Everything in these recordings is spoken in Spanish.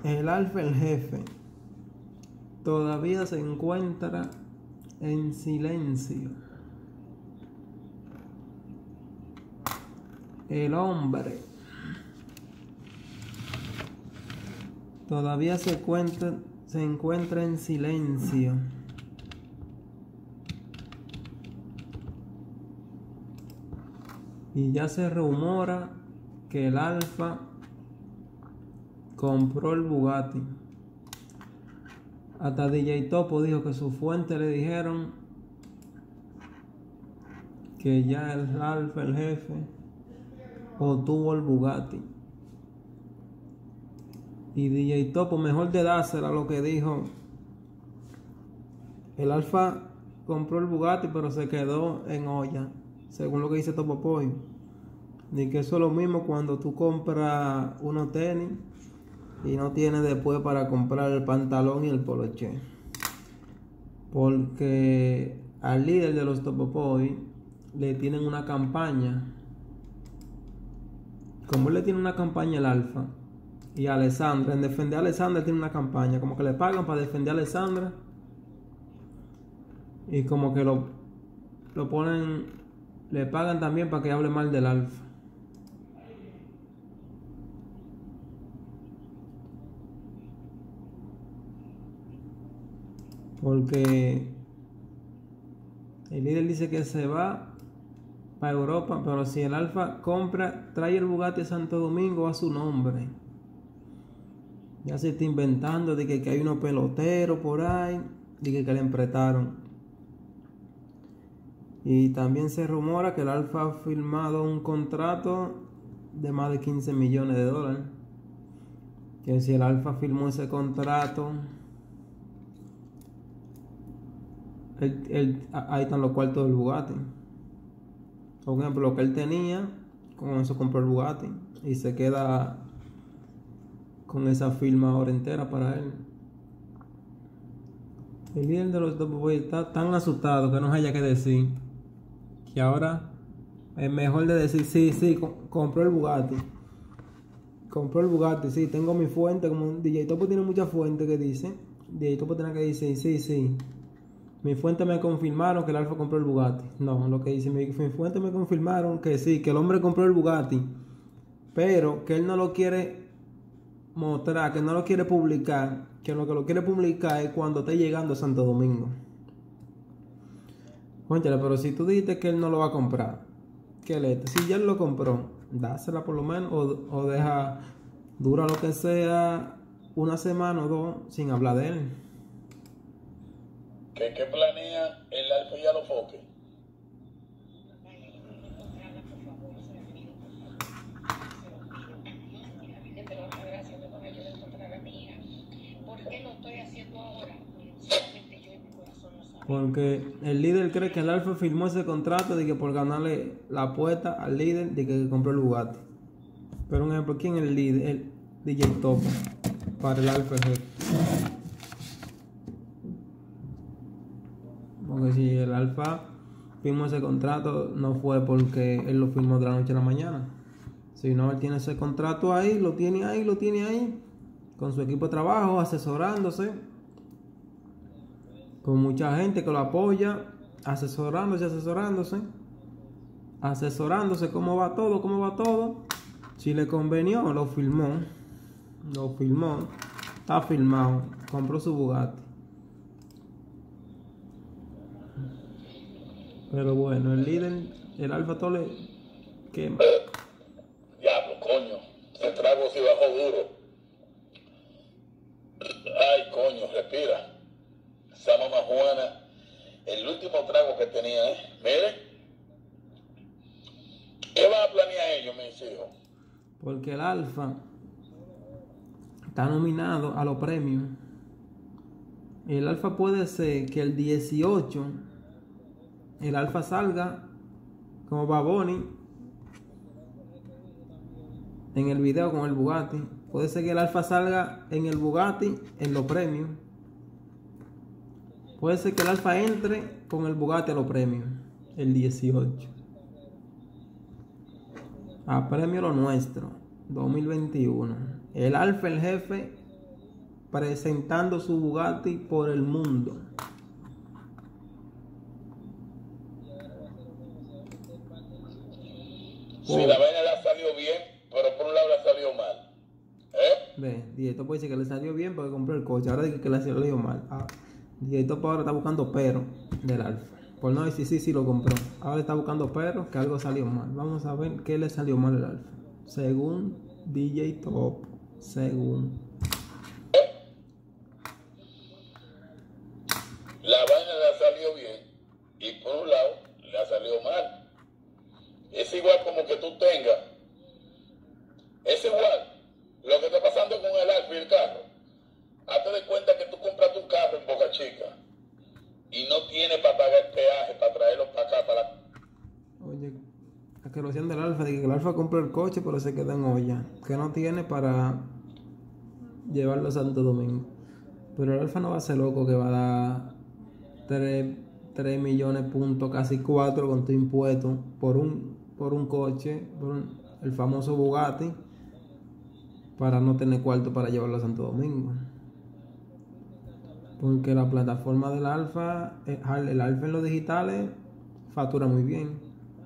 El Alfa, el jefe, todavía se encuentra en silencio. El hombre todavía se encuentra en silencio. Y ya se rumora que el Alfa compró el Bugatti. Hasta DJ Topo dijo que sus fuentes le dijeron que ya el Alfa, el jefe, obtuvo el Bugatti. Y DJ Topo, mejor de dársela, lo que dijo: el Alfa compró el Bugatti, pero se quedó en olla, según lo que dice Topo Boy. Ni que eso es lo mismo cuando tú compras unos tenis y no tienes después para comprar el pantalón y el poloché. Porque al líder de los Topo Boy le tienen una campaña. Como él le tiene una campaña el Alfa, y a Alessandra, en defender a Alessandra tiene una campaña, como que le pagan para defender a Alessandra, y como que lo ponen, le pagan también para que hable mal del Alfa. Porque el líder dice que se va para Europa, pero si el Alfa trae el Bugatti a Santo Domingo a su nombre, ya se está inventando de que hay unos peloteros por ahí, de que le emprestaron. Y también se rumora que el Alfa ha firmado un contrato de más de 15 millones de dólares. Que si el Alfa firmó ese contrato, ahí están los cuartos del Bugatti. Por ejemplo, lo que él tenía, con eso compró el Bugatti. Y se queda con esa firma ahora entera para él. El líder de los Topo Boy está tan asustado que no haya que decir. Que ahora es mejor de decir: sí, compró el Bugatti. Compró el Bugatti, sí, tengo mi fuente. Como DJ Topo tiene muchas fuentes que dice, DJ Topo tiene que decir: sí. Mi fuente me confirmaron que el Alfa compró el Bugatti. No, lo que dice: mi fuente me confirmaron que sí, que el hombre compró el Bugatti, pero que él no lo quiere mostrar, que no lo quiere publicar, que lo quiere publicar es cuando esté llegando a Santo Domingo. Cuéntale, pero si tú dijiste que él no lo va a comprar, si ya él lo compró, dásela por lo menos, o deja, dura lo que sea, una semana o dos sin hablar de él. ¿Qué planea el Alfa y a los foques? Porque el líder cree que el Alfa firmó ese contrato de que por ganarle la apuesta al líder de que compró el Bugatti. Pero un ejemplo, ¿quién es el líder? El DJ Topo para el Alfa jefe. Porque si el Alfa firmó ese contrato, no fue porque él lo firmó de la noche a la mañana. Si no, él tiene ese contrato ahí, lo tiene ahí, con su equipo de trabajo, asesorándose, con mucha gente que lo apoya, asesorándose, cómo va todo. Si le convenió, lo firmó, está firmado, compró su Bugatti. Pero bueno, el líder, el Alfa Tole, quema. Diablo, coño, el trago se bajó duro. Ay, coño, respira. Esa mamá Juana, el último trago que tenía, Mire, ¿qué van a planear ellos, mis hijos? Porque el Alfa está nominado a los premios. El Alfa puede ser que el 18 el Alfa salga como Bad Bunny en el video con el Bugatti. Puede ser que el Alfa salga en el Bugatti en los premios. Puede ser que el Alfa entre con el Bugatti a los premios el 18. A premio lo nuestro 2021. El Alfa, el jefe, presentando su Bugatti por el mundo. Si la vaina le salió bien, pero por un lado le salió mal. Ve, Dieto puede decir que le salió bien porque compró el coche. Ahora dice que le salió mal. Dieto ahora está buscando pero del Alfa. Por no decir sí lo compró. Ahora está buscando pero que algo salió mal. Vamos a ver qué le salió mal al Alfa. Según DJ Top. Según. La vaina le ha salido bien y por un lado le ha salido mal. Es igual como que tú tengas. Es igual lo que está pasando con el Alfa y el carro. Hazte de cuenta que tú compraste un carro en Boca Chica y no tienes para pagar el peaje para traerlo para acá, para... Oye, la que lo hacían del Alfa, de que el Alfa compró el coche pero se queda en olla, que no tiene para llevarlo a Santo Domingo. Pero el Alfa no va a ser loco que va a dar 3 millones punto, casi 4 con tu impuesto por un coche, el famoso Bugatti, para no tener cuarto para llevarlo a Santo Domingo. Porque la plataforma del Alfa, el Alfa en los digitales factura muy bien.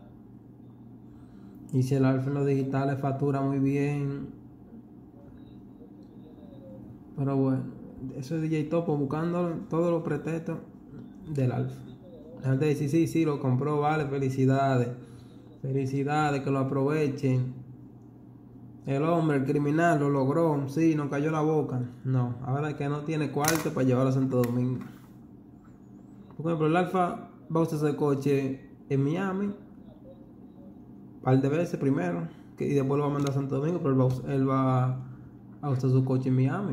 Y si el Alfa en los digitales factura muy bien, pero bueno, eso es DJ Topo buscando todos los pretextos del Alfa. La gente dice sí, lo compró, vale, felicidades, que lo aprovechen. El hombre, el criminal, lo logró, sí, nos cayó la boca. No, ahora es que no tiene cuarto para llevarlo a Santo Domingo. Por ejemplo, el Alfa va a usar ese coche en Miami, un par de veces primero, y después lo va a mandar a Santo Domingo, pero él va a usar su coche en Miami.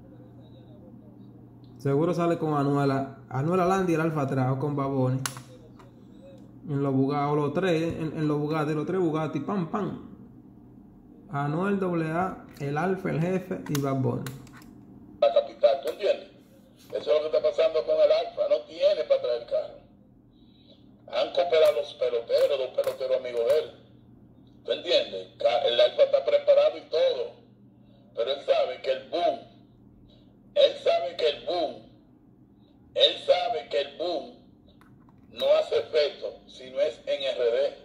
Seguro sale con Anuela Landi y el Alfa atrás, o con Baboni. En los Bugatti, o los tres, en los Bugatti, pam, pam. Anuel AA, el Alfa, el Jefe y Bad Bunny. La capital, ¿tú entiendes? Eso es lo que está pasando con el Alfa, no tiene para traer el carro. Han cooperado los peloteros amigos de él. ¿Tú entiendes? El Alfa está preparado y todo, pero él sabe que el boom no hace efecto si no es en RD.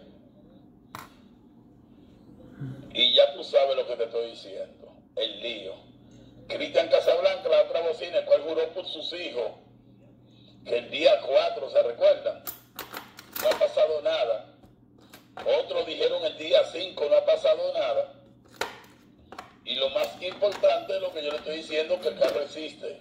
Y ya tú sabes lo que te estoy diciendo, el lío. Cristian Casablanca, la otra bocina, el cual juró por sus hijos que el día 4, ¿se recuerdan? No ha pasado nada. Otros dijeron el día 5, no ha pasado nada. Y lo más importante es lo que yo le estoy diciendo, que el carro existe.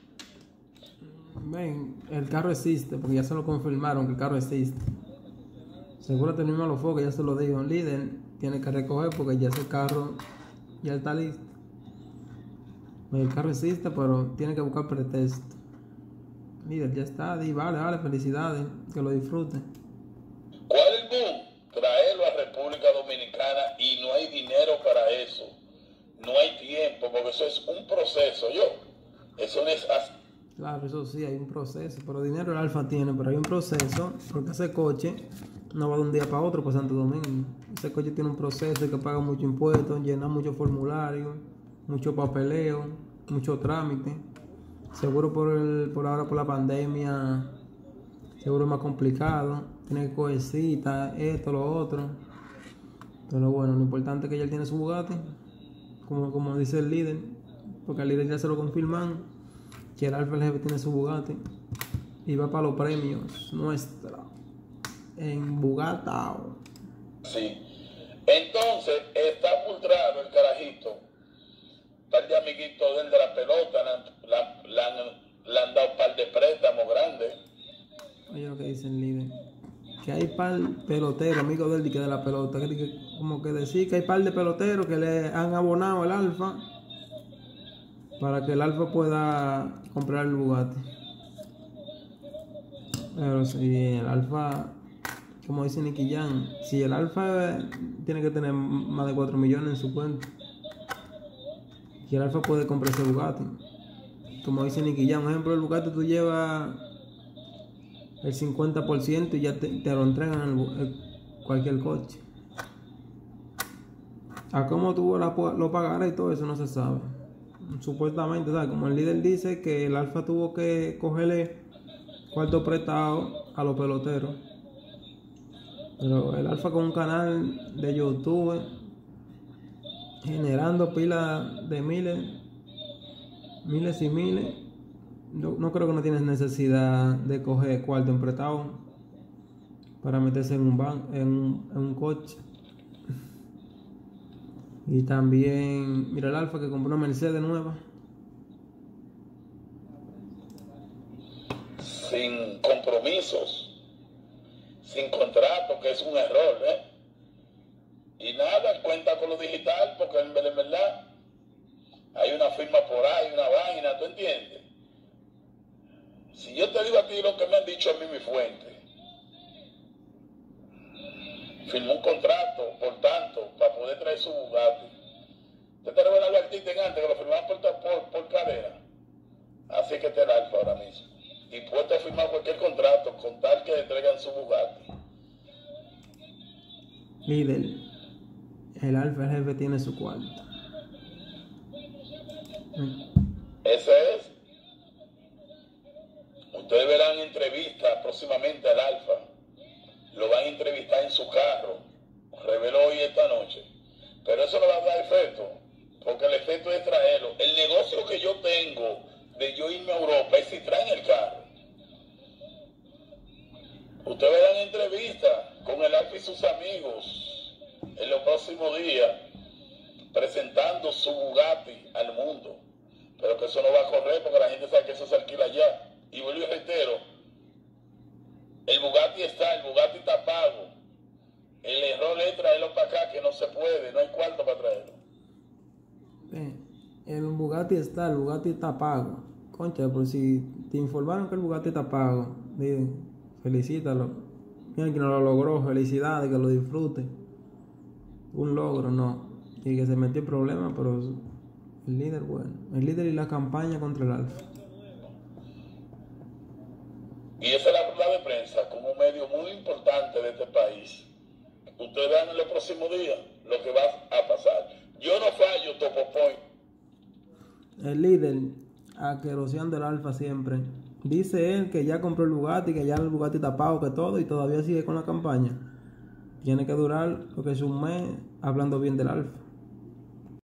Ven, el carro existe, porque ya se lo confirmaron que el carro existe. Seguro tenemos los focos, ya se lo dijo. El líder tiene que recoger porque ya ese carro ya está listo. El carro existe, pero tiene que buscar pretexto. Líder, ya está, vale, felicidades, que lo disfruten. ¿Cuál es el boom? Traerlo a República Dominicana y no hay dinero para eso. No hay tiempo, porque eso es un proceso, eso no es así. Claro, eso sí, hay un proceso, pero dinero el Alfa tiene, pero hay un proceso, porque ese coche no va de un día para otro para Santo Domingo. Ese coche tiene un proceso que paga mucho impuestos, llena muchos formularios, mucho papeleo, mucho trámite. Seguro por ahora por la pandemia, seguro es más complicado, tiene que coger cita, esto, lo otro. Pero bueno, lo importante es que ya él tiene su Bugatti, como dice el líder, porque al líder ya se lo confirman, que el Alfa el Jefe tiene su Bugatti y va para los premios nuestra en Bugatti. Sí. Entonces está frustrado el carajito. Par de amiguitos de él de la pelota le han dado un par de préstamos grandes. Oye lo que dice el líder, que hay par peloteros, amigos de él, que de la pelota, que como que decir que hay par de peloteros que le han abonado el Alfa para que el Alfa pueda comprar el Bugatti. Pero si el Alfa, como dice Nicky Jam, si el Alfa tiene que tener más de 4 millones en su cuenta, y el Alfa puede comprar ese Bugatti. Como dice Nicky Jam, por ejemplo, el Bugatti tú llevas el 50% y ya te lo entregan cualquier coche. A cómo tú lo pagarás y todo eso no se sabe. supuestamente, ¿sabes? Como el líder dice que el Alfa tuvo que cogerle cuarto prestado a los peloteros. Pero el Alfa con un canal de YouTube generando pilas de miles y miles, yo no creo que no tienes necesidad de coger cuarto en prestado para meterse en un coche. Y también, mira el Alfa que compró una Mercedes nueva. Sin compromisos, sin contrato, que es un error, ¿eh? Y nada, cuenta con lo digital, porque en verdad hay una firma por ahí, una vaina, ¿tú entiendes? Si yo te digo a ti lo que me han dicho a mí mi fuente, firmó un contrato, por tanto, para poder traer su Bugatti. ¿Usted te recuerda a los artistas antes que lo firmaban por cadera? Así que este es el Alfa ahora mismo. Y puede firmar cualquier contrato con tal que le traigan su Bugatti. Líder, el Alfa, el jefe, tiene su cuarto. Ese es. Ustedes verán entrevistas próximamente al Alfa. Lo van a entrevistar en su carro. Reveló hoy esta noche. Pero eso no va a dar efecto. Porque el efecto es traerlo. El negocio que yo tengo de yo irme a Europa es si traen el carro. Ustedes verán entrevistas con el Alfa y sus amigos en los próximos días presentando su Bugatti al mundo. Pero que eso no va a correr porque la gente sabe que eso se alquila allá. Y vuelvo y reitero, el Bugatti está pago. El error es traerlo para acá, que no se puede, no hay cuarto para traerlo. El Bugatti está pago. Concha, por si te informaron que el Bugatti está pago, felicítalo. Mira que no lo logró, felicidades, que lo disfrute. Un logro, no. Y que se metió en problemas, pero el líder, bueno. El líder y la campaña contra el Alfa. Y esa es la rueda de prensa como un medio muy importante de este país. Ustedes vean en los próximos días lo que va a pasar. Yo no fallo, Topo Point. El líder, aqueroseando el Alfa siempre. Dice él que ya compró el Bugatti, que ya el Bugatti está pago, que todo, y todavía sigue con la campaña. Tiene que durar lo que es un mes hablando bien del Alfa.